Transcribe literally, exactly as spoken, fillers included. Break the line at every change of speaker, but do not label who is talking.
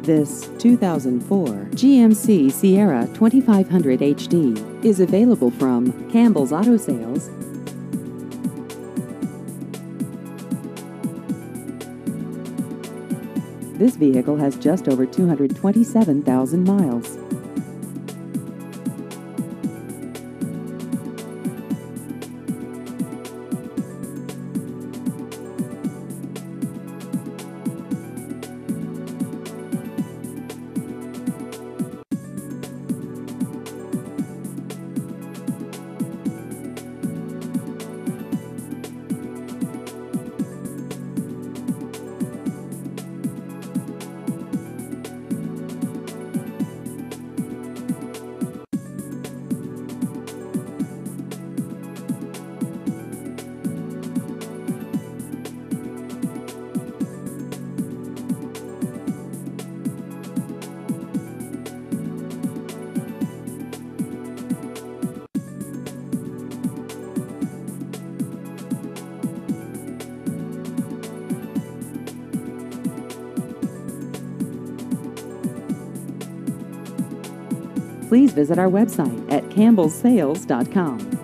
This two thousand four G M C Sierra twenty-five hundred H D is available from Campbell's Auto Sales. This vehicle has just over two hundred twenty-seven thousand miles. Please visit our website at campbells sales dot com.